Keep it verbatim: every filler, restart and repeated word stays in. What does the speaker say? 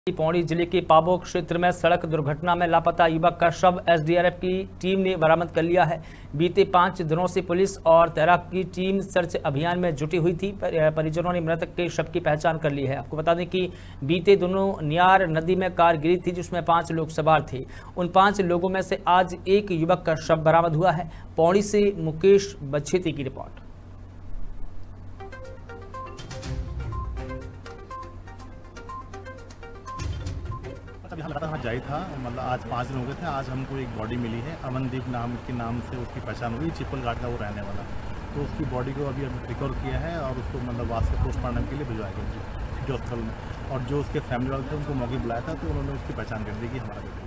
पौड़ी जिले के पाबो क्षेत्र में सड़क दुर्घटना में लापता युवक का शव एसडीआरएफ की टीम ने बरामद कर लिया है। बीते पांच दिनों से पुलिस और तैराक की टीम सर्च अभियान में जुटी हुई थी। परिजनों ने मृतक के शव की पहचान कर ली है। आपको बता दें कि बीते दिनों नियार नदी में कार गिरी थी जिसमें पांच लोग सवार थे। उन पांच लोगों में से आज एक युवक का शव बरामद हुआ है। पौड़ी से मुकेश बछेती की रिपोर्ट। अभी हम लगातार जारी था, मतलब आज पाँच दिन हो गए थे। आज हमको एक बॉडी मिली है, अमनदीप नाम के नाम से उसकी पहचान हुई। चिपल घाट का वो रहने वाला, तो उसकी बॉडी को अभी अभी रिकवर किया है और उसको मतलब वास्ते पोस्टमार्टम के लिए भिजवाया गया जो हॉस्पिटल में। और जो उसके फैमिली वाले थे उनको मौके बुलाया था, तो उन्होंने उसकी पहचान कर दी कि हमारा